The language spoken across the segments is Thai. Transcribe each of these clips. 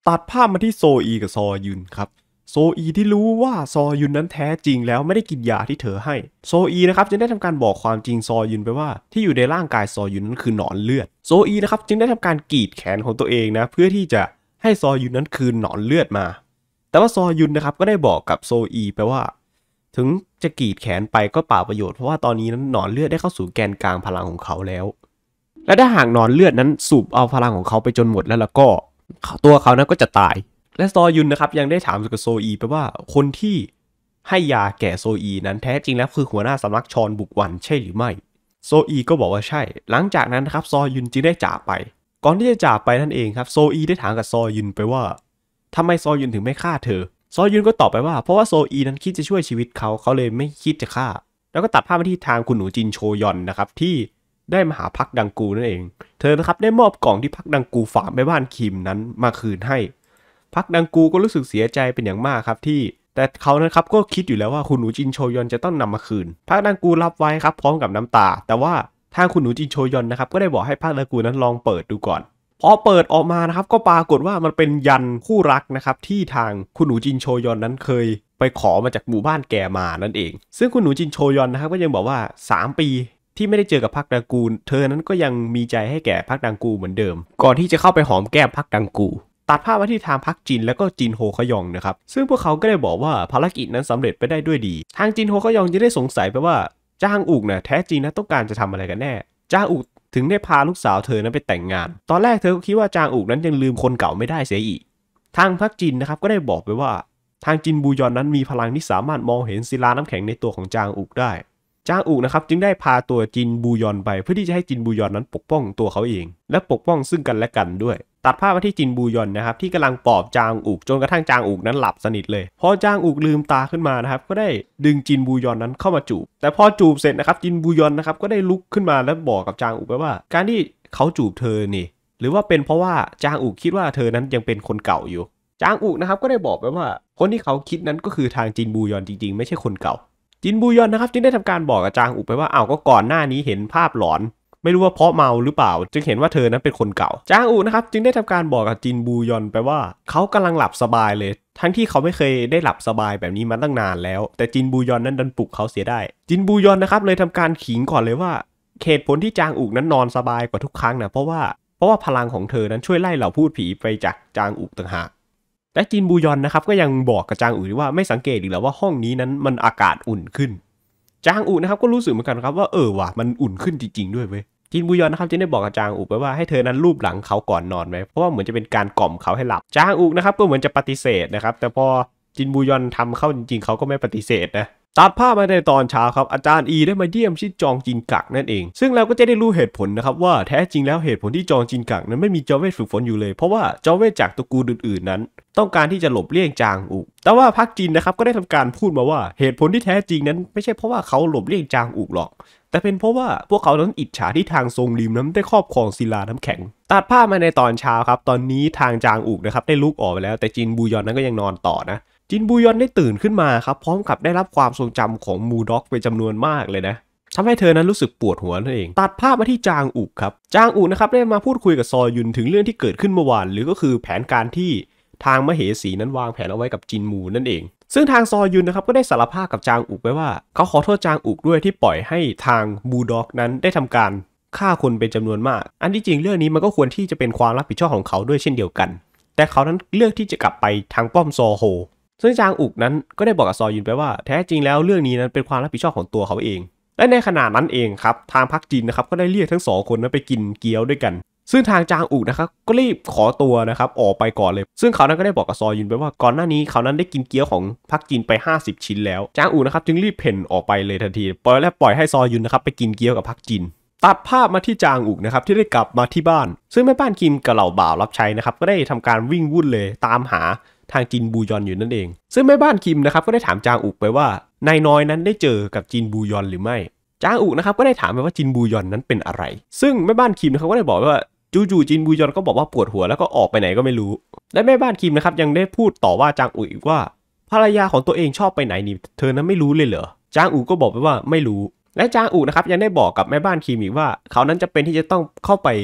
ตัดภาพมาที่โซอีกับซอยุนครับโซอีที่รู้ว่าซอยุนนั้นแท้จริงแล้วไม่ได้กินยาที่เธอให้โซอีนะครับจึงได้ทำการบอกความจริงซอยุนไปว่าที่อยู่ในร่างกายซอยุนนั้นคือหนอนเลือดโซอีนะครับจึงได้ทำการกรีดแขนของตัวเองนะเพื่อที่จะให้ซอยุนนั้นคืนหนอนเลือดมาแต่ว่าซอยุนนะครับก็ได้บอกกับโซอีไปว่าถึงจะกรีดแขนไปก็เปล่าประโยชน์เพราะว่าตอนนี้นั้นหนอนเลือดได้เข้าสู่แกนกลางพลังของเขาแล้วและถ้าหากหนอนเลือดนั้นสูบเอาพลังของเขาไปจนหมดแล้วก็ตัวเขานั้นก็จะตายและซอยุนนะครับยังได้ถามกับโซอีไปว่าคนที่ให้ยาแก่โซอีนั้นแท้จริงแล้วคือหัวหน้าสำนักชอนบุกวันใช่หรือไม่โซอีก็บอกว่าใช่หลังจากนั้นนะครับซอยุนจึงได้จากไปก่อนที่จะจากไปนั่นเองครับโซอีได้ถามกับซอยุนไปว่าทำไมซอยุนถึงไม่ฆ่าเธอซอยุนก็ตอบไปว่าเพราะว่าโซอีนั้นคิดจะช่วยชีวิตเขาเลยไม่คิดจะฆ่าแล้วก็ตัดภาพมาที่ทางคุณหนูจินโชยอนนะครับที่ได้มาหาพักดังกูนั่นเองเธอนะครับได้มอบกล่องที่พักดังกูฝากแม่บ้านคิมนั้นมาคืนให้พักดังกูก็รู้สึกเสียใจเป็นอย่างมากครับที่แต่เขานะครับก็คิดอยู่แล้วว่าคุณหนูจินโชยอนจะต้องนำมาคืนพักดังกูรับไว้ครับพร้อมกับน้ำตาแต่ว่าทางคุณหนูจินโชยอนนะครับก็ได้บอกให้พักดังกูนั้นลองเปิดดูก่อนพอเปิดออกมานะครับก็ปรากฏว่ามันเป็นยันคู่รักนะครับที่ทางคุณหนูจินโชยอนนั้นเคยไปขอมาจากหมู่บ้านแกมานั่นเองซึ่งคุณหนูจินโชยอนนะครับก็ยังบอกว่า3 ปีที่ไม่ได้เจอกับพักดังกูเธอนั้นก็ยังมีใจให้แก่พักดังกูเหมือนเดิมก่อนที่จะเข้าไปหอมแก้มพักดังกูตัดภาพมาที่ทางพักจินแล้วก็จินโฮขยองนะครับซึ่งพวกเขาก็ได้บอกว่าภารกิจนั้นสำเร็จไปได้ด้วยดีทางจินโฮขยองจะได้สงสัยไปว่าจางอุกแท้จริงนะต้องการจะทำอะไรกันแน่จางอุกถึงได้พาลูกสาวเธอนั้นไปแต่งงานตอนแรกเธอก็คิดว่าจางอุกนั้นยังลืมคนเก่าไม่ได้เสียอีกทางพักจินนะครับก็ได้บอกไปว่าทางจินบูยอนนั้นมีพลังที่สามารถมองเห็นศิลาน้ำแข็งในตัวของจางอุกได้จางอุกนะครับจึงได้พาตัวจินบูยอนไปเพื่อที่จะให้จินบูยอนนั้นปกป้องตัวเขาเองและปกป้องซึ่งกันและกันด้วยตัดภาพมาที่จินบูยอนนะครับที่กำลังปลอบจางอุกจนกระทั่งจางอุกนั้นหลับสนิทเลยพอจางอุกลืมตาขึ้นมานะครับก็ได้ดึงจินบูยอนนั้นเข้ามาจูบแต่พอจูบเสร็จนะครับจินบูยอนนะครับก็ได้ลุกขึ้นมาแล้วบอกกับจางอุกไปว่าการที่เขาจูบเธอนี่หรือว่าเป็นเพราะว่าจางอุกคิดว่าเธอนั้นยังเป็นคนเก่าอยู่จางอุกนะครับก็ได้บอกไปว่าคนที่เขาคิดนั้นก็คือทางจินบูยอนจริงๆไม่ใช่คนเก่าจินบูยอนนะครับจึงได้ทำการบอกกับจางอุกไปว่าก็ก่อนหน้านี้เห็นภาพหลอนไม่รู้ว่าเพราะเมาหรือเปล่าจึงเห็นว่าเธอนั้นเป็นคนเก่าจางอุนะครับจึงได้ทำการบอกกับจินบูยอนไปว่าเขากำลังหลับสบายเลยทั้งที่เขาไม่เคยได้หลับสบายแบบนี้มาตั้งนานแล้วแต่จินบูยอนนั้นดันปลุกเขาเสียได้จินบูยอนนะครับเลยทำการขิงก่อนเลยว่าเหตุผลที่จางอุนั้นนอนสบายกว่าทุกครั้งนะเพราะว่าพลังของเธอนั้นช่วยไล่เหล่าพูดผีไปจากจางอุต่างหากแต่จินบูยอนนะครับก็ยังบอกกับจางอุว่าไม่สังเกตอีกแล้วว่าห้องนี้นั้นมันอากาศอุ่นขึ้นจางอุนะครับก็รู้สึกเหมือนกันครับว่าว่ะมันอุ่นขึ้นจริงๆด้วยเว้ยจินบูยอนนะครับจึงได้บอกกับจางอุไปว่าให้เธอนั้นลูบหลังเขาก่อนนอนไหมเพราะว่าเหมือนจะเป็นการกล่อมเขาให้หลับจางอุนะครับก็เหมือนจะปฏิเสธนะครับแต่พอจินบูยอนทำเข้าจริงๆเขาก็ไม่ปฏิเสธนะตัดภาพมาในตอนเช้าครับอาจารย์อีได้มาเยี่ยมชิดจองจินกักนั่นเองซึ่งเราก็จะได้รู้เหตุผลนะครับว่าแท้จริงแล้วเหตุผลที่จองจินกักนั้นไม่มีจอเวทฝึกฝนอยู่เลยเพราะว่าจอเวทจากตระกูลอื่นๆนั้นต้องการที่จะหลบเลี่ยงจางอุแต่ว่าพักจินนะครับก็ได้ทำการพูดมาว่าเหตุผลที่แท้จริงนั้นไม่ใช่เพราะว่าเขาหลบเลี่ยงจางอุหรอกแต่เป็นเพราะว่าพวกเขานั้นอิจฉาที่ทางทรงริมนั้นได้ครอบครองศิลาน้ำแข็งตัดภาพมาในตอนเช้าครับตอนนี้ทางจางอุนะครับได้ลุกออกไปแล้วแต่จินบูยอนนั้นก็ยังนอนต่อนะจินบูยอนได้ตื่นขึ้นมาครับพร้อมกับได้รับความทรงจำของมูด็อกเป็นจำนวนมากเลยนะทำให้เธอนั้นรู้สึกปวดหัวนั่นเองตัดภาพมาที่จางอุครับจางอุนะครับได้มาพูดคุยกับซอยุนถึงเรื่องที่เกิดขึ้นเมื่อวานหรือก็คือแผนการที่ทางมเหสีนั้นวางแผนเอาไว้กับจินมูนั่นเองซึ่งทางซอยุนนะครับก็ได้สารภาพกับจางอุกไว้ว่าเขาขอโทษจางอุกด้วยที่ปล่อยให้ทางมูด็อกนั้นได้ทำการฆ่าคนเป็นจำนวนมากอันที่จริงเรื่องนี้มันก็ควรที่จะเป็นความรับผิดชอบของเขาด้วยเช่นเดียวกันแต่เขานั้นเลือกที่จะกลับไปทางป้อมซอโฮซึ่งจางอุกนั้นก็ได้บอกกับซอยุนไปว่าแท้จริงแล้วเรื่องนี้นั้นเป็นความรับผิดชอบของตัวเขาเองและในขณะนั้นเองครับทางพักจินนะครับก็ได้เรียกทั้ง2คนนั้นไปกินเกี๊ยวด้วยกันซึ่งทางจางอุนะครับก็รีบขอตัวนะครับออกไปก่อนเลยซึ่งเขานั้นก็ได้บอกกับซอยุนไปว่าก่อนหน้านี้เขานั้นได้กินเกี๊ยวของพักจินไป50 ชิ้นแล้วจางอุนะครับจึงรีบเพ่นออกไปเลยทันทีปล่อยให้ซอยุนนะครับไปกินเกี๊ยวกับพักจินตัดภาพมาที่จางอุนะครับที่ได้กลับมาที่บ้านซึ่งแม่บ้านคิมกับเหล่าบ่าวรับใช้นะครับก็ได้ทำการวิ่งวุ่นเลยตามหาทางจินบูยอนอยู่นั่นเองซึ่งแม่บ้านคิมนะครับก็ได้ถามจางอุไปว่านายน้อยนั้นได้เจอกับจินบูยอนหรือไม่จางอุนะครับก็ได้ถามไปว่าจินบูยอนนั้นเป็นอะไรซึ่งแม่บ้านคิมนะครับก็ได้บอกว่าจู่ๆจินบูยอนก็บอกว่าปวดหัวแล้วก็ออกไปไหนก็ไม่รู้และแม่บ้านคิมนะครับยังได้พูดต่อว่าจางอุอีกว่าภรรยาของตัวเองชอบไปไหนนี่เธอนั้นไม่รู้เลยเหรอจางอุก็บอกไปว่าไม่รู้และจางอุนะครับยังได้บอกกับแม่บ้านคิมอีกว่าเขานั้นจะเป็นที่จะต้องเข้าไป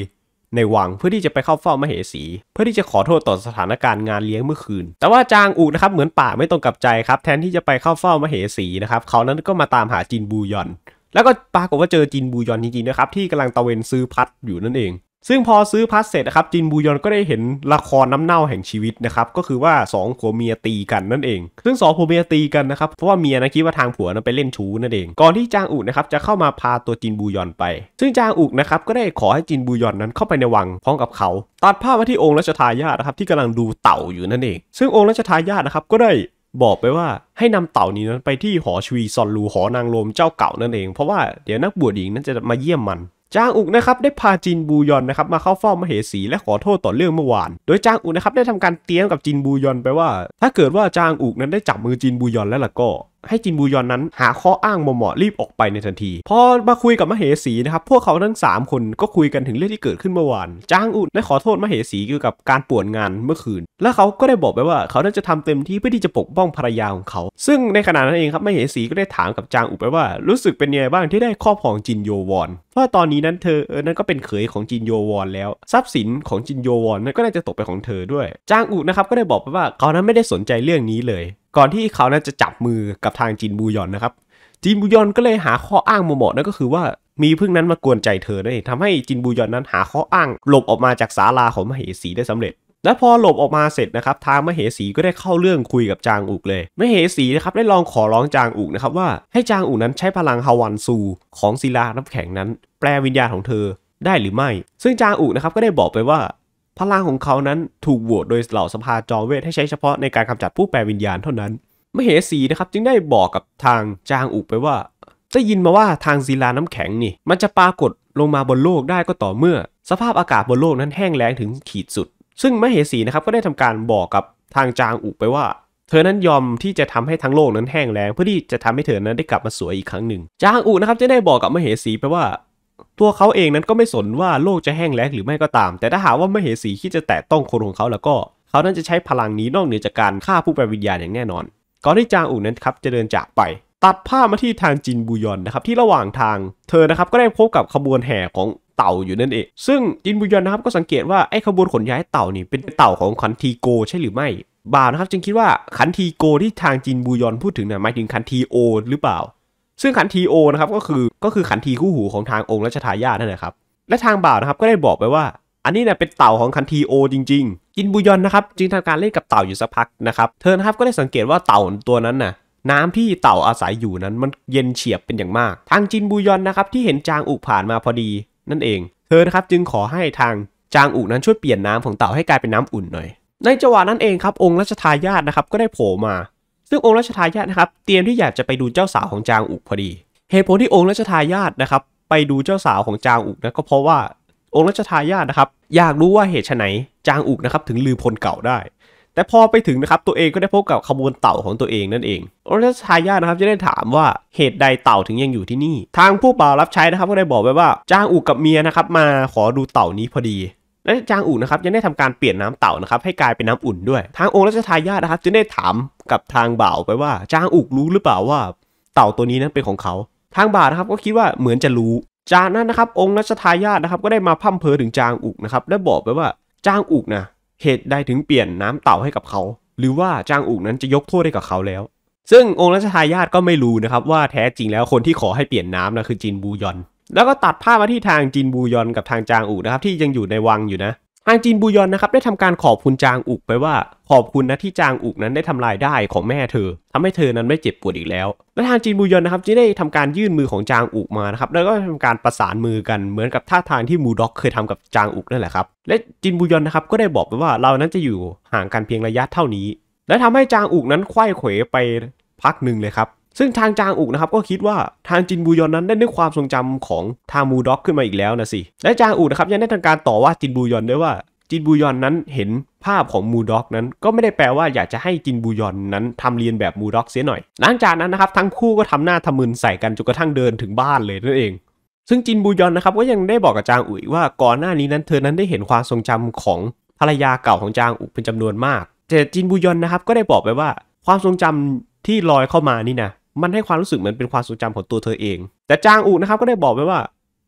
ในวังเพื่อที่จะไปเข้าเฝ้ามเหสีเพื่อที่จะขอโทษต่อสถานการณ์งานเลี้ยงเมื่อคืนแต่ว่าจางอุนะครับเหมือนป่าไม่ตรงกับใจครับแทนที่จะไปเข้าเฝ้ามเหสีนะครับเขานั้นก็มาตามหาจินบูยอนแล้วก็ปรากฏว่าเจอจินบูยอนจริงๆนะครับที่กำลังตะเวนซื้อพัดอยู่นั่นเองซึ่งพอซื้อพัดเสร็จนะครับจินบูยอนก็ได้เห็นละครน้ำเน่าแห่งชีวิตนะครับก็คือว่า2ผัวเมียตีกันนั่นเองซึ่ง2ผัวเมียตีกันนะครับเพราะว่าเมียนะคิดว่าทางผัวนั้นไปเล่นชู้นั่นเองก่อนที่จางอุนะครับจะเข้ามาพาตัวจินบูยอนไปซึ่งจางอุนะครับก็ได้ขอให้จินบูยอนนั้นเข้าไปในวังพร้อมกับเขาตัดภาพมาที่องค์รัชทายาทนะครับที่กำลังดูเต่าอยู่นั่นเองซึ่งองค์รัชทายาทนะครับก็ได้บอกไปว่าให้นำเต่านี้นั้นไปที่หอชวีซอนลูหอนางรมเจ้าเก่านั่นเองเพราะว่าเดี๋ยวนักบวชหญิงนั้นจะมาเยี่ยมมันจางอุนะครับได้พาจินบูยอนนะครับมาเข้าเฝ้ามเหสีและขอโทษต่อเรื่องเมื่อวานโดยจางอุนะครับได้ทำการเตรียมกับจินบูยอนไปว่าถ้าเกิดว่าจางอุนั้นได้จับมือจินบูยอนแล้วล่ะก็ให้จินบูยอนนั้นหาข้ออ้างเหมาะๆรีบออกไปในทันทีพอมาคุยกับมเหสีนะครับพวกเขาทั้ง3คนก็คุยกันถึงเรื่องที่เกิดขึ้นเมื่อวานจางอุได้ขอโทษมเหสีเกี่ยวกับการป่วนงานเมื่อคืนและเขาก็ได้บอกไปว่าเขาจะทำเต็มที่เพื่อที่จะปกป้องภรรยาของเขาซึ่งในขณะนั้นเองครับมเหสีก็ได้ถามกับจางอุไปว่ารู้สึกเป็นยังไงบ้างที่ได้ครอบครองจินโยวอนเพราะตอนนี้นั้นเธอนั้นก็เป็นเขยของจินโยวอนแล้วทรัพย์สินของจินโยวอนนั้นก็น่าจะตกเป็นของเธอด้วยจางอุนะครับก็ได้บอกไปว่าเขานั้นไม่ได้สนใจเรื่องนี้เลยก่อนที่เขานั้นจะจับมือกับทางจินบูยอนนะครับจินบูยอนก็เลยหาข้ออ้างเหมาะนั่นก็คือว่ามีพึ่งนั้นมากวนใจเธอนั่นเองทำให้จินบูยอนนั้นหาข้ออ้างหลบออกมาจากศาลาของมเหสีได้สำเร็จและพอหลบออกมาเสร็จนะครับทางมเหสีก็ได้เข้าเรื่องคุยกับจางอุเลยมเหสีนะครับได้ลองขอร้องจางอุนะครับว่าให้จางอุนั้นใช้พลังฮาวันซูของศิลาน้ำแข็งนั้นแปลวิญญาณของเธอได้หรือไม่ซึ่งจางอุนะครับก็ได้บอกไปว่าพลังของเขานั้นถูกโหวตโดยเหล่าสภาจอมเวทให้ใช้เฉพาะในการกำจัดผู้แปลวิญญาณเท่านั้นมเหสีนะครับจึงได้บอกกับทางจางอุไปว่าได้ยินมาว่าทางศิลาน้ำแข็งนี่มันจะปรากฏลงมาบนโลกได้ก็ต่อเมื่อสภาพอากาศบนโลกนั้นแห้งแล้งถึงขีดสุดซึ่งมเหสีนะครับก็ได้ทำการบอกกับทางจางอุไปว่าเธอนั้นยอมที่จะทำให้ทั้งโลกนั้นแห้งแล้งเพื่อที่จะทำให้เธอนั้นได้กลับมาสวยอีกครั้งหนึ่งจางอุนะครับจะได้บอกกับมเหสีไปว่าตัวเขาเองนั้นก็ไม่สนว่าโลกจะแห้งแล้งหรือไม่ก็ตามแต่ถ้าหากว่ามเหสีคิดจะแตะต้องคนของเขาแล้วก็เขานั้นจะใช้พลังนี้นอกเหนือจากการฆ่าผู้แปลวิญญาณอย่างแน่นอนก่อนที่จางอุนั้นครับจะเดินจากไปตัดภาพมาที่ทางจินบูยอนนะครับที่ระหว่างทางเธอนะครับก็ได้พบกับขบวนแห่ของเต่าอยู่นั่นเองซึ่งจินบูยอนนะครับก็สังเกตว่าไอ้ขบวนขนย้ายเต่านี่เป็นเต่าของขันทีโกใช่หรือไม่บ่าวนะครับจึงคิดว่าขันทีโกที่ทางจินบูยอนพูดถึงเนี่ยหมายถึงขันทีโอหรือเปล่าซึ่งขันทีโอนะครับก็คือขันทีคู่หูของทางองค์รัชทายาทนั่นแหละครับและทางบ่าวนะครับก็ได้บอกไปว่าอันนี้เนี่ยเป็นเต่าของขันทีโอจริงๆจินบูยอนนะครับจึงทำการเล่นกับเต่าอยู่สักพักนะครับเธอนะครับก็ได้สังเกตว่าเต่าตัวนั้นน่ะน้ำที่เต่าอาศัยอยู่นั้นมันเย็นเฉียบเป็นอย่างมากทางจินบูยอนนะครับที่เห็นจางอุผ่านมาพอดีนั่นเองเธอนะครับจึงขอให้ทางจางอุนั้นช่วยเปลี่ยนน้ำของเต่าให้กลายเป็นน้ำอุ่นหน่อยในจังหวะนั้นเองครับองค์รัชทายาทนะครับก็ได้โผล่มาซึ่งองค์รัชทายาทนะครับเตรียมที่อยากจะไปดูเจ้าสาวของจางอุพอดีเหตุผลที่องค์รัชทายาทนะครับไปดูเจ้าสาวของจางอุนะก็เพราะว่าองค์รัชทายาทนะครับอยากรู้ว่าเหตุไฉนจางอุนะครับถึงลืมพลเก่าได้แต่พอไปถึงนะครับตัวเองก็ได้พบกับขบวนเต่าของตัวเองนั่นเององค์รัชทายาทนะครับจะได้ถามว่าเหตุใดเต่าถึงยังอยู่ที่นี่ทางผู้บ่าวรับใช้นะครับก็ได้บอกไว้ว่าจางอุกับเมียนะครับมาขอดูเต่านี้พอดีและจางอุนะครับยังได้ทำการเปลี่ยนน้ำเต่านะครับให้กลายเป็นน้ำอุ่นด้วยทางองค์รัชทายาทนะครับจึงได้ถามกับทางบ่าวไปว่าจางอุรู้หรือเปล่าว่าเต่าตัวนี้นั้นเป็นของเขาทางบ่าวนะครับก็คิดว่าเหมือนจะรู้จากนั้นนะครับองค์รัชทายาทนะครับก็ได้มาพร่ำเพ้อถึงจางอุนะครับและบอกไปว่าจางอุนะเหตุใดถึงเปลี่ยนน้ำเต่าให้กับเขาหรือว่าจางอุนั้นจะยกโทษให้กับเขาแล้วซึ่งองค์รัชทายาทก็ไม่รู้นะครับว่าแท้จริงแล้วคนที่ขอให้เปลี่ยนน้ำนะคือจินบูยอนแล้วก็ตัดภาพมาที่ทางจินบูยอนกับทางจางอุนะครับที่ยังอยู่ในวังอยู่นะทางจินบูยอนนะครับได้ทำการขอบคุณจางอุไปว่าขอบคุณนะที่จางอุนั้นได้ทำลายได้ของแม่เธอทำให้เธอนั้นไม่เจ็บปวดอีกแล้วและทางจินบูยอนนะครับจะได้ทำการยื่นมือของจางอุมานะครับแล้วก็ทำการประสานมือกันเหมือนกับท่าทางที่มูด็อกเคยทำกับจางอุนั่นแหละครับและจินบูยอนนะครับก็ได้บอกไปว่าเรานั้นจะอยู่ห่างกันเพียงระยะเท่านี้และทำให้จางอุนั้นไขว้เขวไปพักหนึ่งเลยครับซึ่งทางจางอุนะครับก็คิดว่าทางจินบูยอนนั้นได้นึกความทรงจำของทางมูด็อกขึ้นมาอีกแล้วนะสิและจางอุนะครับยังได้ทำการต่อว่าจินบูยอนด้วยว่าจินบูยอนนั้นเห็นภาพของมูด็อกนั้นก็ไม่ได้แปลว่าอยากจะให้จินบูยอนนั้นทำเรียนแบบมูด็อกเสียหน่อยหลังจากนั้นนะครับทั้งคู่ก็ทำหน้าทะมึนใส่กันจนกระทั่งเดินถึงบ้านเลยนั่นเองซึ่งจินบูยอนนะครับก็ยังได้บอกกับจางอุว่าก่อนหน้านี้นั้นเธอนั้นได้เห็นความทรงจำของภรรยาเก่าของจางอุเป็นจำนวนมากแต่จินบูยอนนะครับก็ได้บอกไปว่าความทรงจำที่ลอยเข้ามานี่นะมันให้ความรู้สึกเหมือนเป็นความทรงจำของตัวเธอเองแต่จางอุนะครับก็ได้บอกไปว่า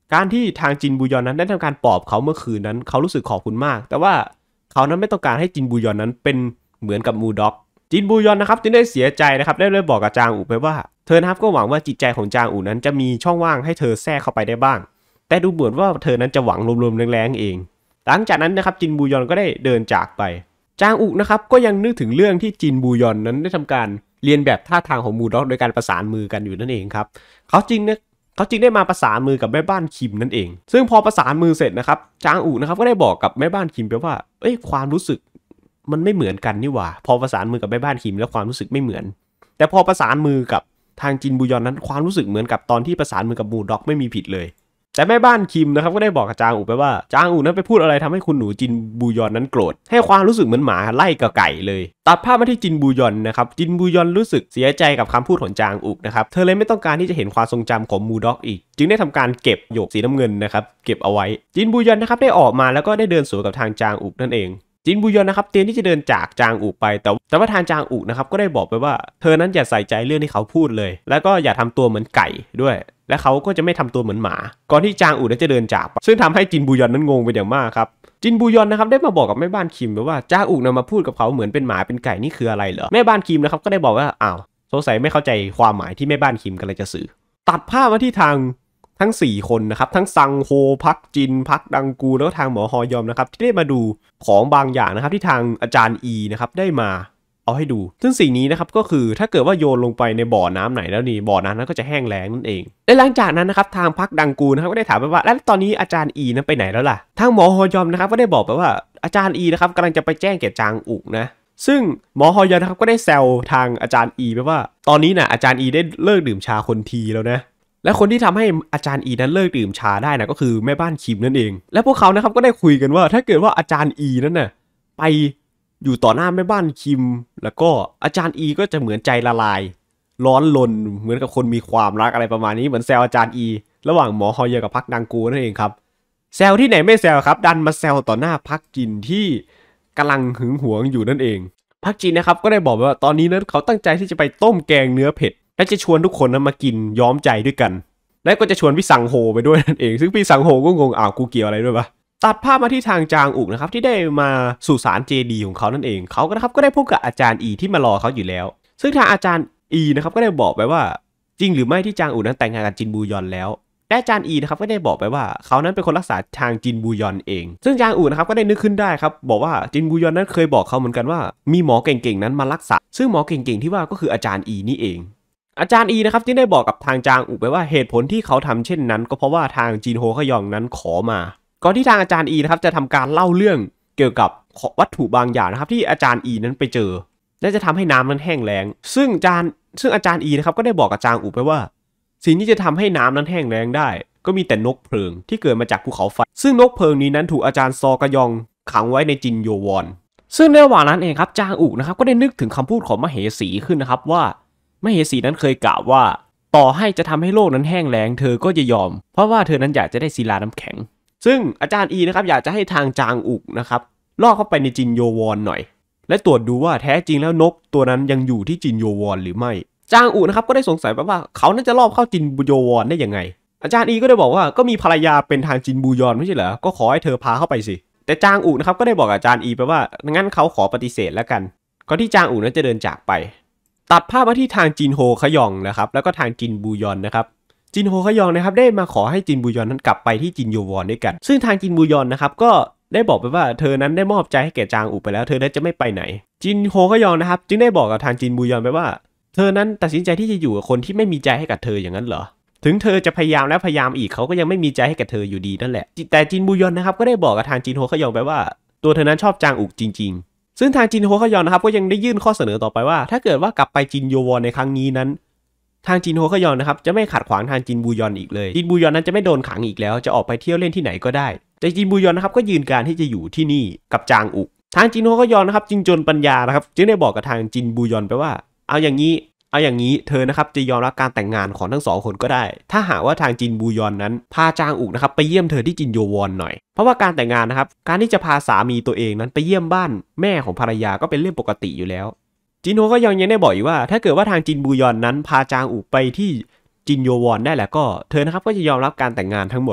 การที่ทางจินบูยอนนั้นได้ทำการปลอบเขาเมื่อคืนนั้นเขารู้สึกขอบคุณมากแต่ว่าเขานั้นไม่ต้องการให้จินบูยอนนั้นเป็นเหมือนกับมูด็อกจินบูยอนนะครับจึงได้เสียใจนะครับได้บอกกับจางอูไปว่าเธอนะครับก็หวังว่าจิตใจของจางอูนั้นจะมีช่องว่างให้เธอแทรกเข้าไปได้บ้างแต่ดูเหมือนว่าเธอนั้นจะหวังรวมๆแรงๆเองหลังจากนั้นนะครับจินบูยอนก็ได้เดินจากไปจางอูนะครับก็ยังนึกถึงเรื่องที่จินบูยอนนั้นได้ทำการเรียนแบบท่าทางของมูด็อกโดยการประสานมือกันอยู่นั่นเองครับเขาจึงได้มาประสานมือกับแม่บ้านคิมนั่นเองซึ่งพอประสานมือเสร็จนะครับจางอูนะครับก็ได้บอกกับแม่บ้านคิมไปว่าความรู้สึกมันไม่เหมือนกันนี่หว่าพอประสานมือกับแม่บ้านคิมแล้วความรู้สึกไม่เหมือนแต่พอประสานมือกับทางจินบูยอนนั้นความรู้สึกเหมือนกับตอนที่ประสานมือกับมูด็อกไม่มีผิดเลยแต่แม่บ้านคิมนะครับก็ได้บอกกับจางอูไปว่าจางอูนั้นไปพูดอะไรทำให้คุณหนูจินบูยอนนั้นโกรธให้ความรู้สึกเหมือนหมาไล่กับไก่เลยตัดภาพมาที่จินบูยอนนะครับจินบูยอนรู้สึกเสียใจกับคำพูดของจางอูนะครับเธอเลยไม่ต้องการที่จะเห็นความทรงจำของมูด็อกอีกจึงได้ทำการเก็บหยกสีน้ำเงินนะครับเก็บเอาไว้จินบูยอนนะครับได้ออกมาแล้วก็ได้เดินสวนกับทางจางอูนั่นเองจินบูยอนนะครับเตรียมที่จะเดินจากจางอูไปแต่ว่าทางจางอูนะครับก็ได้บอกไปว่าเธอนั้นอย่าใส่ใจเรื่องที่เขาพูดเลยแล้วก็อย่าทำตัวเหมือนไก่ด้วยและเขาก็จะไม่ทำตัวเหมือนหมาก่อนที่จางอูนั้นจะเดินจากซึ่งทำให้จินบูยอนนั้นงงไปอย่างมากครับจินบูยอนนะครับได้มาบอกกับแม่บ้านคิมไปว่าจางอูนำมาพูดกับเขาเหมือนเป็นหมาเป็นไก่นี่คืออะไรเหรอแม่บ้านคิมนะครับก็ได้บอกว่าอ้าวสงสัยไม่เข้าใจความหมายที่แม่บ้านคิมกำลังจะสื่อตัดภาพมาที่ทางทั้ง4คนนะครับทั้งซังโฮพักจินพักดังกูแล้วก็ทางหมอฮอยอมนะครับที่ได้มาดูของบางอย่างนะครับที่ทางอาจารย์อีนะครับได้มาเอาให้ดูซึ่งสิ่งนี้นะครับก็คือถ้าเกิดว่าโยนลงไปในบ่อน้ำไหนแล้วนี่บ่อน้ำนั้นก็จะแห้งแล้งนั่นเองและหลังจากนั้นนะครับทางพักดังกูนะครับก็ได้ถามไปว่าแล้วตอนนี้อาจารย์อีนั้นไปไหนแล้วล่ะทางหมอฮอยอมนะครับก็ได้บอกไปว่าอาจารย์อีนะครับกำลังจะไปแจ้งแก่จางอุกนะซึ่งหมอฮอยอมนะครับก็ได้แซวทางอาจารย์อีไปว่าตอนนี้นะอาจารย์อีได้เลิกดื่มชาคนทีแล้วนะและคนที่ทำให้อาจารย์อีนั้นเลิกดื่มชาได้นะก็คือแม่บ้านคิมนั่นเองและพวกเขานะครับก็ได้คุยกันว่าถ้าเกิดว่าอาจารย์อีนั้นน่ะไปอยู่ต่อหน้าแม่บ้านคิมแล้วก็อาจารย์อีก็จะเหมือนใจละลายร้อนรนเหมือนกับคนมีความรักอะไรประมาณนี้เหมือนแซวอาจารย์อีระหว่างหมอฮอยอกับพักดังกูนั่นเองครับแซวที่ไหนไม่แซวครับดันมาแซวต่อหน้าพักจินที่กำลังหึงหวงอยู่นั่นเองพักจินนะครับก็ได้บอกว่าตอนนี้นั้นเขาตั้งใจที่จะไปต้มแกงเนื้อเผ็ดและจะชวนทุกคนนั้นมากินย้อมใจด้วยกันและก็จะชวนพี่สังโฮไปด้วยนั่นเองซึ่งพี่สังโฮก็งงกูเกี่ยวอะไรด้วยปะตัดภาพมาที่ทางจางอุกนะครับที่ได้มาสู่ศาลเจดีของเขานั่นเองเขานะครับก็ได้พบกับอาจารย์อีที่มารอเขาอยู่แล้วซึ่งทางอาจารย์อีนะครับก็ได้บอกไปว่าจริงหรือไม่ที่จางอุกนั้นแต่งงานกับจินบูยอนแล้วและอาจารย์อีนะครับก็ได้บอกไปว่าเขานั้นเป็นคนรักษาทางจินบูยอนเองซึ่งจางอุกนะครับก็ได้นึกขึ้นได้ครับบอกว่าจินบูยอนนั้นเคยบอกเขาเหมือนกันว่ามีหมอเก่งๆนั้นมารักษาซึ่งหมอเก่งๆที่ว่าก็คืออาจารย์อีนี่เองอาจารย์อีนะครับจึงได้บอกกับทางจางอุกไปว่าเหตุผลที่เขาทำเช่นนั้นก็เพราะว่าทางจินโฮขยองนั้นขอมาก่อนที่ทางอาจารย์อีนะครับจะทำการเล่าเรื่องเกี่ยวกับวัตถุบางอย่างนะครับที่อาจารย์อีนั้นไปเจอและจะทำให้น้ำนั้นแห้งแล้งซึ่งอาจารย์อีนะครับก็ได้บอกกับจางอุไปว่าสิ่งที่จะทำให้น้ำนั้นแห้งแล้งได้ก็มีแต่นกเพลิงที่เกิดมาจากภูเขาไฟซึ่งนกเพลิงนี้นั้นถูกอาจารย์ซอกยองขังไว้ในจินโยวอนซึ่งในระหว่างนั้นเองครับจางอุนะครับก็ได้นึกถึงคำพูดของมเหสีขึ้นนะครับว่ามเหสีนั้นเคยกล่าวว่าต่อให้จะทำให้โลกนั้นแห้งแล้งเธอก็จะยอมเพราะว่าเธอนั้นอยากจะได้ศิลาน้ำแข็งซึ่งอาจารย์อีนะครับอยากจะให้ทางจางอุกนะครับลอดเข้าไปในจินโยวอนหน่อยและตรวจดูว่าแท้จริงแล้วนกตัวนั้นยังอยู่ที่จินโยวอนหรือไม่จางอุนะครับก็ได้สงสัยไปว่าเขาน่าจะลอบเข้าจินโยวอนได้ยังไงอาจารย์อีก็ได้บอกว่าก็มีภรรยาเป็นทางจินบูยอนไม่ใช่เหรอก็ขอให้เธอพาเข้าไปสิแต่จางอุนะครับก็ได้บอกอาจารย์อีไปว่างั้นเขาขอปฏิเสธแล้วกันก่อนที่จางอุนั้นจะเดินจากไปตัดภาพมาที่ทางจินโฮขยองนะครับแล้วก็ทางจินบูยอนนะครับจินโฮขยองนะครับได้มาขอให้จินบูยอนนั้นกลับไปที่จินโยวอนด้วยกันซึ่งทางจินบูยอนนะครับก็ได้บอกไปว่าเธอนั้นได้มอบใจให้แก่จางอุไปแล้วเธอนั้นจะไม่ไปไหนจินโฮขยองนะครับจึงได้บอกกับทางจินบูยอนไปว่าเธอนั้นตัดสินใจที่จะอยู่กับคนที่ไม่มีใจให้กับเธออย่างนั้นเหรอถึงเธอจะพยายามแล้วพยายามอีกเขาก็ยังไม่มีใจให้กับเธออยู่ดีนั่นแหละแต่จินบูยอนนะครับก็ได้บอกกับทางจินโฮขยองไปว่าตัวเธอนั้นชอบจางอุจริงๆซึ่งทางจินโฮขยองนะครับก็ยังได้ยื่นข้อเสนอต่อไปว่าถ้าเกิดว่ากลับไปจินโยวอนในครั้งนี้นั้นทางจินโฮขยอนนะครับจะไม่ขัดขวางทางจินบูยอนอีกเลยจินบูยอนนั้นจะไม่โดนขังอีกแล้วจะออกไปเที่ยวเล่นที่ไหนก็ได้แต่จินบูยอนนะครับก็ยืนการที่จะอยู่ที่นี่กับจางอุทางจินโฮขยอนนะครับจึงจนปัญญานะครับจึงได้บอกกับทางจินบูยอนไปว่าเอาอย่างนี้เธอนะครับจะยอมรับการแต่งงานของทั้งสองคนก็ได้ถ้าหากว่าทางจินบูยอนนั้นพาจางอุนะครับไปเยี่ยมเธอที่จินโยวอนหน่อยเพราะว่าการแต่งงานนะครับการที่จะพาสามีตัวเองนั้นไปเยี่ยมบ้านแม่ของภรรยาก็เป็นเรื่องปกติอยู่แล้วจินโฮก็ยังได้บอกอีกว่าถ้าเกิดว่าทางจินบูยอนนั้นพาจางอุไปที่จินโยวอนได้แล้วก็เธอนะครับก็จะยอมรับการแต่งงานทั้งหมด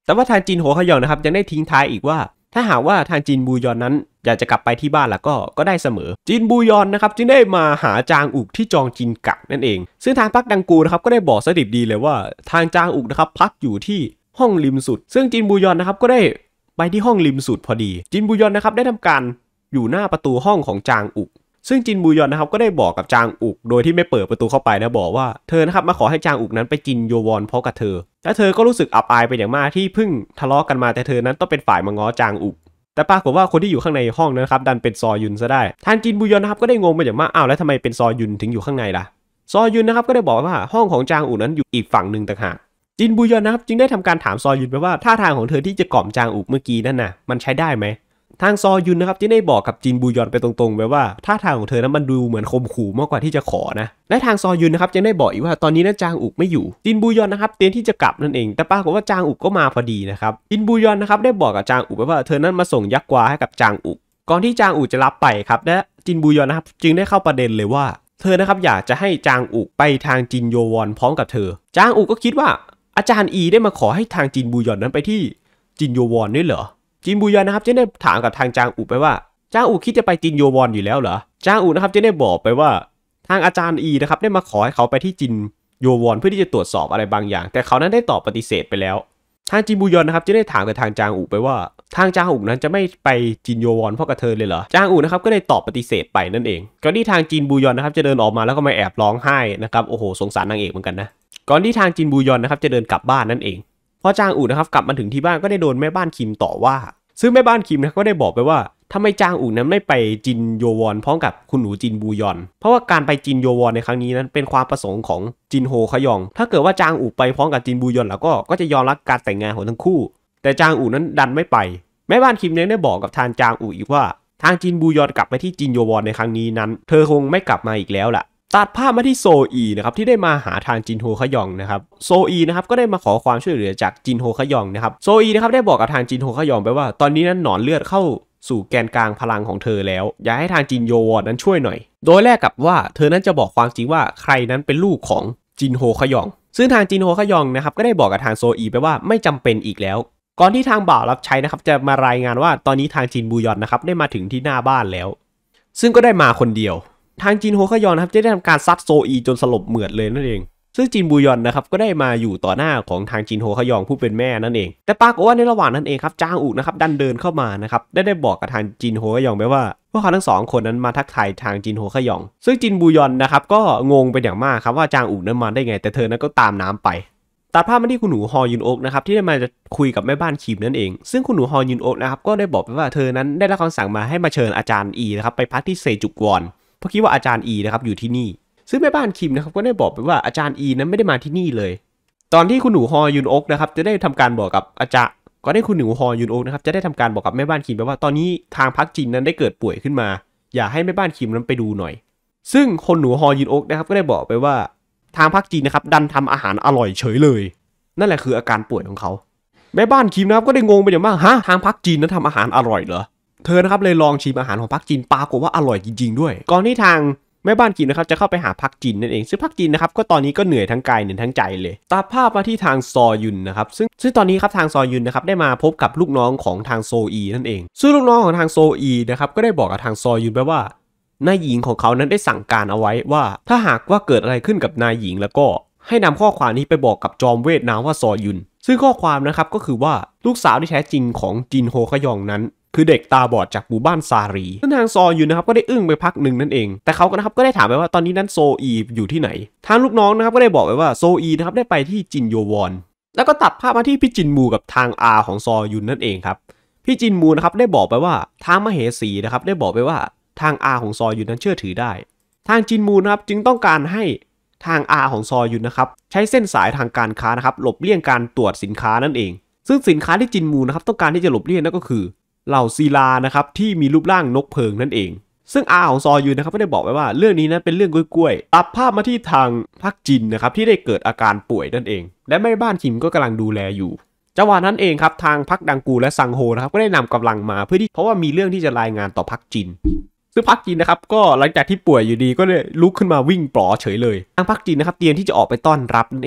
แต่ว่าทางจินโฮขยองนะครับยังได้ทิ้งท้ายอีกว่าถ้าหากว่าทางจินบูยอนนั้นอยากจะกลับไปที่บ้านแล้วก็ได้เสมอจินบูยอนนะครับจึงได้มาหาจางอุกที่จองจินกักนั่นเองซึ่งทางพักดังกูนะครับก็ได้บอกสดิบดีเลยว่าทางจางอุกนะครับพักอยู่ที่ห้องริมสุดซึ่งจินบูยอนนะครับก็ได้ไปที่ห้องริมสุดพอดีจินบูยอนนะครับได้ทำการอยู่หน้าประตูห้องของจางอุกซึ่งจินบูยอนนะครับก็ได้บอกกับจางอุกโดยที่ไม่เปิดประตูเข้าไปนะบอกว่าเธอนะครับมาขอให้จางอุกนั้นไปจินโยวอนเพราะกับเธอและเธอก็รู้สึกอับอายเป็นอย่างมากที่เพิ่งทะเลาะกันมาแต่เธอนั้นต้องเป็นฝ่ายมาง้อจางอุกแต่ปรากฏว่าคนที่อยู่ข้างในห้องนั้นครับดันเป็นซอยุนซะได้ทางจินบูยอนนะครับก็ได้งงเป็นอย่างมากอ้าวแล้วทำไมเป็นซอยุนถึงอยู่ข้างในล่ะซอยุนนะครับก็ได้บอกว่าห้องของจางอุกนั้นอยู่อีกฝั่งหนึ่งต่างหากจินบูยอนนะครับจึงได้ทำการถามซอยุนไปว่าท่าทางของเธอที่จะกล่อมจางอุกเมื่อกี้นั่นน่ะมันใช้ได้ไหมทางซอยุนนะครับจึงได้บอกกับจินบูยอนไปตรงๆไปว่าท่าทางของเธอนั้นมันดูเหมือนข่มขู่มากกว่าที่จะขอนะและทางซอยุนนะครับจึงได้บอกอีกว่าตอนนี้นั้นจางอุกไม่อยู่จินบูยอนนะครับเตรียมที่จะกลับนั่นเองแต่ปรากฏว่าจางอุกก็มาพอดีนะครับจินบูยอนนะครับได้บอกกับจางอุกไปว่าเธอนั้นมาส่งยักษ์กวาให้กับจางอุกก่อนที่จางอุกจะรับไปครับและจินบูยอนนะครับจึงได้เข้าประเด็นเลยว่าเธอนะครับอยากจะให้จางอุกไปทางจินโยวอนพร้อมกับเธอจางอุกก็คิดว่าอาจารย์อีได้มาขอให้ทางจินบูยอนนั้นไปที่จินโยวอนด้วยเหรอจินบูยอนนะครับจึงได้ถามกับทางจางอุกไปว่าจางอุกคิดจะไปจินโยวอนอยู่แล้วเหรอจางอุกนะครับจึงได้บอกไปว่าทางอาจารย์อีนะครับได้มาขอให้เขาไปที่จินโยวอนเพื่อที่จะตรวจสอบอะไรบางอย่างแต่เขานั้นได้ตอบปฏิเสธไปแล้วทางจินบูยอนนะครับจึงได้ถามกับทางจางอุกไปว่าทางจางอุกนั้นจะไม่ไปจินโยวอนเพราะกับเธอเลยเหรอจางอุกนะครับก็ได้ตอบปฏิเสธไปนั่นเองก่อนที่ทางจินบูยอนนะครับจะเดินออกมาแล้วก็มาแอบร้องไห้นะครับโอ้โหสงสารนางเอกเหมือนกันนะก่อนที่ทางจินบูยอนนะครับจะเดินกลับบ้านนั่นเองพอจางอุกนะครับกลับมาถึงที่บ้านก็ได้โดนแม่บ้านคิมต่อว่าซึ่งแม่บ้านคิมนะก็ได้บอกไปว่าทำไมจางอุกนั้นไม่ไปจินโยวอนพร้อมกับคุณหนูจินบูยอนเพราะว่าการไปจินโยวอนในครั้งนี้นั้นเป็นความประสงค์ของจินโฮขยองถ้าเกิดว่าจางอุกไปพร้อมกับจินบูยอนแล้วก็จะยอมรับการแต่งงานของทั้งคู่แต่จางอุกนั้นดันไม่ไปแม่บ้านคิมยังได้บอกกับทางจางอุกอีกว่าทางจินบูยอนกลับไปที่จินโยวอนในครั้งนี้นั้นเธอคงไม่กลับมาอีกแล้วล่ะตัดภาพมาที่โซอีนะครับที่ได้มาหาทางจินโฮขยองนะครับโซอีนะครับก็ได้มาขอความช่วยเหลือจากจินโฮขยองนะครับโซอีนะครับได้บอกกับทางจินโฮขยองไปว่าตอนนี้นั้นหนอนเลือดเข้าสู่แกนกลางพลังของเธอแล้วอยากให้ทางจินโยวอนนั้นช่วยหน่อยโดยแลกกับว่าเธอนั้นจะบอกความจริงว่าใครนั้นเป็นลูกของจินโฮขยองซึ่งทางจินโฮขยองนะครับก็ได้บอกกับทางโซอีไปว่าไม่จำเป็นอีกแล้วก่อนที่ทางบ่าวรับใช้นะครับจะมารายงานว่าตอนนี้ทางจินบูยอนนะครับได้มาถึงที่หน้าบ้านแล้วซึ่งก็ได้มาคนเดียวทางจินโฮขยองนะครับจะได้ทำการซัดโซอีจนสลบเหมือดเลยนั่นเองซึ่งจินบูยอนนะครับก็ได้มาอยู่ต่อหน้าของทางจินโฮขยองผู้เป็นแม่นั่นเองแต่ปรากฏว่าในระหว่างนั้นเองครับจางอุกนะครับดันเดินเข้ามานะครับได้บอกกับทางจินโฮขยองไปว่าพวกเขาทั้งสองคนนั้นมาทักทายทางจินโฮขยองซึ่งจินบูยอนนะครับก็งงเป็นอย่างมากครับว่าจางอุกนั้นมาได้ไงแต่เธอนั้นก็ตามน้ำไปตัดภาพมาที่คุณหนูฮอยุนโอกนะครับที่ได้มาจะคุยกับแม่บ้านคิมนั่นเองซึ่งคุณหนูฮอยุนโอกนะครับก็ได้บอกไปว่าเธอนั้นได้รับคำสั่งมาให้มาเชิญอาจารย์อีนะครับไปพักที่เซจุกวอนเพราะคิดว่าอาจารย์อีนะครับอยู่ที่นี่ซึ่งแม่บ้านคิมนะครับก็ได้บอกไปว่าอาจารย์อีนั้นไม่ได้มาที่นี่เลยตอนที่คุณหนูฮอยุนโอกนะครับจะได้ทำการบอกกับอาจารย์ก็ได้คุณหนูฮอยุนโอกนะครับจะได้ทำการบอกกับแม่บ้านคิมไปว่าตอนนี้ทางพักจินนั้นได้เกิดป่วยขึ้นมาอยากให้แม่บ้านคิมนั้นไปดูหน่อยซึ่งคนหนูฮอยุนโอกนะครับก็ได้บอกไปว่าทางพักจินนะครับดันทำอาหารอร่อยเฉยเลยนั่นแหละคืออาการป่วยของเขาแม่บ้านคิมนะครับก็ได้งงไปอย่างมากฮะทางพักจีนนั้นทำอาหารอร่อยเหรอเธอนะครับเลยลองชิมอาหารของพักจีนปรากฏว่าอร่อยจริงๆด้วยก่อนที่ทางแม่บ้านคิมนะครับจะเข้าไปหาพักจีนนั่นเองซึ่งพักจีนนะครับก็ตอนนี้ก็เหนื่อยทั้งกายเหนื่อยทั้งใจเลยตัดภาพมาที่ทางซอยุนนะครับซึ่งตอนนี้ครับทางซอยุนนะครับได้มาพบกับลูกน้องของทางโซอีนั่นเองซึ่งลูกน้องของทางโซอีนะครับก็ได้บอกกับทางซอยุนไปว่านายหญิงของเขานั้นได้สั่งการเอาไว้ว่าถ้าหากว่าเกิดอะไรขึ้นกับนายหญิงแล้วก็ให้นำข้อความนี้ไปบอกกับจอมเวทนามว่าซอยุนซึ่งข้อความนะครับก็คือว่าลูกสาวที่แท้จริงของจินโฮขยองนั้นคือเด็กตาบอดจากหมู่บ้านซารีซึ่งทางซอยุนนะครับก็ได้อึ้งไปพักหนึ่งนั่นเองแต่เขาก็นะครับก็ได้ถามไปว่าตอนนี้นั้นโซอีอยู่ที่ไหนทางลูกน้องนะครับก็ได้บอกไปว่าโซอีนะครับได้ไปที่จินโยวอนแล้วก็ตัดภาพมาที่พี่จินมูกับทางอาของซอยุนนั่นเองครับพี่จินมูนะครับได้บอกไปว่าทางมเหสีนะครับได้บอกไปว่าทางอาของซอยุนนั้นเชื่อถือได้ทางจินมูนะครับจึงต้องการให้ทางอาของซอยุนนะครับใช้เส้นสายทางการค้านะครับหลบเลี่ยงการตรวจสินค้านั่นเองซึ่งสินค้าที่จินมูนะครับต้องการที่จะหลบเลี่ยงนั่นก็คือเหล่าศิลานะครับที่มีรูปร่างนกเพิงนั่นเองซึ่งอาของซอยุนนะครับก็ได้บอกไว้ว่าเรื่องนี้นั้นเป็นเรื่องกล้วยๆตัดภาพมาที่ทางพักจินนะครับที่ได้เกิดอาการป่วยนั่นเองและแม่บ้านคิมก็กำลังดูแลอยู่จังหวะนั้นเองครับทางพักดังกูและซังโฮนะครับก็ได้นำกำลังมาเพราะว่ามีเรื่องที่จะรายงานต่อพักจินซึ่งพักจีนนะครับก็หลังจากที่ป่วยอยู่ดีก็เลยลุกขึ้นมาวิ่งปลอเฉยเลยทางพักจีนนะครับเตรียมที่จะออกไปต้อนรับนั่นเอง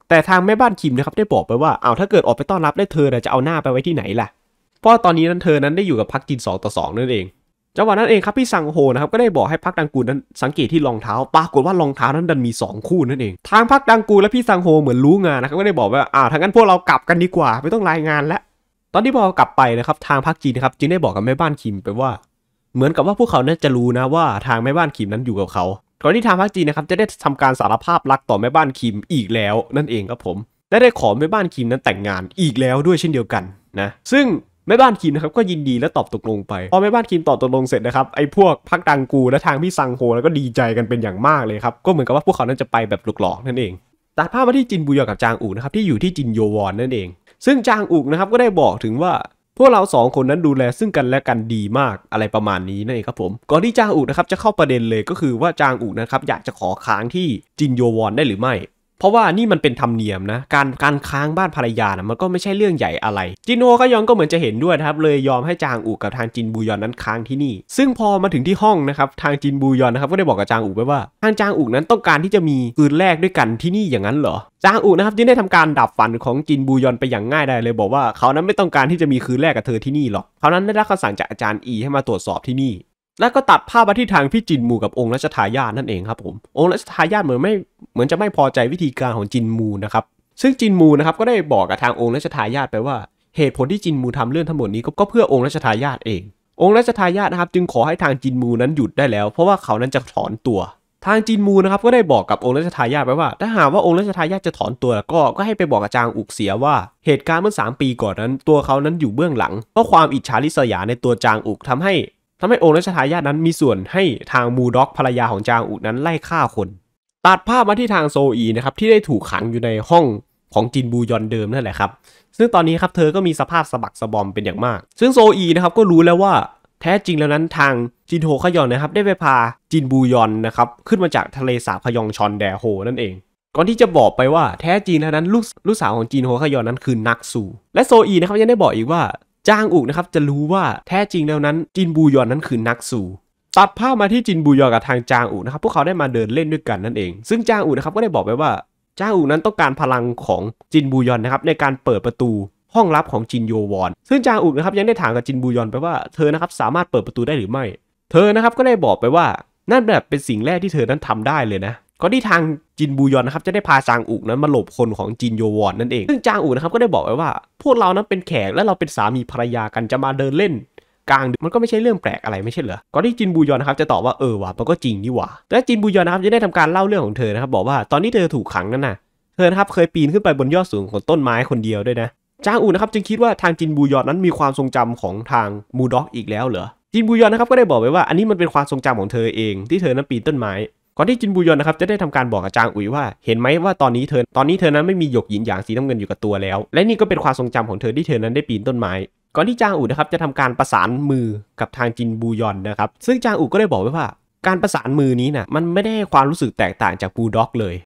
แต่ทางแม่บ้านคิมนะครับได้บอกไปว่าถ้าเกิดออกไปต้อนรับได้เธอจะเอาหน้าไปไว้ที่ไหนล่ะเพราะตอนนี้นั้นเธอนั้นได้อยู่กับพักจิน2-2นั่นเองจังหวะนั้นเองครับพี่ซังโฮนะครับก็ได้บอกให้พักดังกูนั้นสังเกตที่รองเท้าปรากฏว่ารองเท้านั้นดันมี2คู่นั่นเองทางพักดังกูและพี่ซังโฮเหมือนรู้งานนะครับก็ได้บอกว่าถ้างั้นพวกเรากลับกันดีกว่าไม่ต้องรายงานแล้วตอนที่พอกลับไปนะครับทางพักจีนนะครับจึงได้บอกกับแม่บ้านคิมไปว่าเหมือนกับว่าพวกเขาน่าจะรู้นะว่าทางแม่บ้านคิมนั้นอยู่กับเขาก่อนที่ทางพักจีนนะครับจะได้ทำการสารภาพรักต่อแม่บ้านคิมอีกแล้วนั่นเองครับผมและได้ขอแม่บ้านคิมนั้นแต่งงานอีกแล้วด้วยเช่นเดียวกันนะซึ่งแม่บ้านคิมนะครับก็ยินดีและตอบตกลงไปพอแม่บ้านคิมตอบตกลงเสร็จนะครับไอ้พวกพักดังกูและทางพี่ซังโฮแล้วก็ดีใจกันเป็นอย่างมากเลยครับก็เหมือนกับว่าพวกเขานั้นจะไปแบบหลอกๆนั่นเองตัดภาพมาที่จินบูยอนกับจางอูนะครับที่อยู่ที่จินโยวอนนั่นเองซึ่งจางอูนะครับก็ได้บอกถึงว่าพวกเรา2คนนั้นดูแลซึ่งกันและกันดีมากอะไรประมาณนี้นั่นเองครับผมก่อนที่จางอูนะครับจะเข้าประเด็นเลยก็คือว่าจางอูนะครับอยากจะขอค้างที่จินโยวอนได้หรือไม่เพราะว่านี่มันเป็นธรรมเนียมนะการค้างบ้านภรรยานะมันก็ไม่ใช่เรื่องใหญ่อะไรจินโฮก็ยอนก็เหมือนจะเห็นด้วยนะครับเลยยอมให้จางอูกับทางจินบูยอนนั้นค้างที่นี่ซึ่งพอมาถึงที่ห้องนะครับทางจินบูยอนนะครับก็ได้บอกกับจางอูไปว่าทางจางอูนั้นต้องการที่จะมีคืนแรกด้วยกันที่นี่อย่างนั้นเหรอจางอูนะครับจึงได้ทำการดับฝันของจินบูยอนไปอย่างง่ายได้เลยบอกว่าเขานั้นไม่ต้องการที่จะมีคืนแรกกับเธอที่นี่หรอกเขานั้นได้รับคำสั่งจากอาจารย์อีให้มาตรวจสอบที่นี่แล้วก็ตัดภาพมาที่ทางพี่จินมูกับองค์รัชทายาทนั่นเองครับผมองค์รัชทายาทเหมือนจะไม่พอใจวิธีการของจินมูนะครับซึ่งจินมูนะครับก็ได้บอกกับทางองค์รัชทายาทไปว่าเหตุผลที่จินมูทำเรื่องทั้งหมดนี้ก็เพื่อองค์รัชทายาทเององค์รัชทายาทนะครับจึงขอให้ทางจินมูนั้นหยุดได้แล้วเพราะว่าเขานั้นจะถอนตัวทางจินมูนะครับก็ได้บอกกับองค์รัชทายาทไปว่าถ้าหากว่าองค์รัชทายาทจะถอนตัวก็ให้ไปบอกกับจางอุกเสียว่าเหตุการณ์เมื่อ3 ปีก่อนนั้นตัวเขานั้นอยู่เบื้องหลังเพราะความอิจฉาริษยาในตัวจางอุกทำให้องค์รัชทายาทนั้นมีส่วนให้ทางมูด็อกภรรยาของจางอุกนั้นไล่ฆ่าคนตัดภาพมาที่ทางโซอีนะครับที่ได้ถูกขังอยู่ในห้องของจินบูยอนเดิมนั่นแหละครับซึ่งตอนนี้ครับเธอก็มีสภาพสะบักสะบอมเป็นอย่างมากซึ่งโซอีนะครับก็รู้แล้วว่าแท้จริงแล้วนั้นทางจินโฮขยอนนะครับได้ไปพาจินบูยอนนะครับขึ้นมาจากทะเลสาบขยองชอนแดโฮนั่นเองก่อนที่จะบอกไปว่าแท้จริงแล้วนั้นลูกสาวของจินโฮขยอนนั้นคือนักสู้และโซอีนะครับยังได้บอกอีกว่าจางอุกนะครับจะรู้ว่าแท้จริงแล้วนั้นจินบูยอนนั้นคือนักสู้ตัดภาพมาที่จินบูยอนกับทางจางอุนะครับพวกเขาได้มาเดินเล่นด้วยกันนั่นเองซึ่งจางอุนะครับก็ได้บอกไปว่าจางอุนั้นต้องการพลังของจินบูยอนนะครับในการเปิดประตูห้องลับของจินโยวอนซึ่งจางอุนะครับยังได้ถามกับจินบูยอนไปว่าเธอนะครับสามารถเปิดประตูได้หรือไม่เธอนะครับก็ได้บอกไปว่านั่นแบบเป็นสิ่งแรกที่เธอนั้นทำได้เลยนะก็ที่ทางจินบูยอนนะครับจะได้พาจางอุนั้นมาหลบคนของจินโยวอนนั่นเองซึ่งจางอุนะครับก็ได้บอกไว้ว่าพวกเรานั้นเป็นแขกและเราเป็นสามีภรรยากันจะมาเดินเล่นกลางดึกมันก็ไม่ใช่เรื่องแปลกอะไรไม่ใช่เหรอก่อนที่จินบูยอนนะครับจะตอบว่าว่ะมันก็จริงนี่หว่าแต่จินบูยอนนะครับจะได้ทำการเล่าเรื่องของเธอนะครับบอกว่าตอนที่เธอถูกขังนั่นน่ะเธอนะครับเคยปีนขึ้นไปบนยอดสูงของต้นไม้คนเดียวด้วยนะจางอูนะครับจึงคิดว่าทางจินบูยอนนั้นมีความทรงจำของทางมูด็อกอีกแล้วเหรอจินบูยอนนะครับก็ได้บอกไว้ว่าอันนี้มันเป็นความทรงจำของเธอเองที่เธอนั้นปีนต้นไม้ก่อนที่จินบูยอนนะครับจะได้ทำการบอกกับจางอุ๋ยว่าเห็นไหมว่าตอนนี้เธอนั้นไม่มีหยกหยินหยางสีน้ำเงินอยู่กับตัวแล้วและนี่ก็เป็นความทรงจำของเธอที่เธอนั้นได้ปีนต้นไม้ก่อนที่จางอูนะครับจะทำการประสานมือกับทางจินบูยอนนะครับซึ่งจางอูก็ได้บอกไว้ว่าการประสานมือนี้นะมันไม่ได้ความรู้สึกแตกต่างจากบูด็อกเลย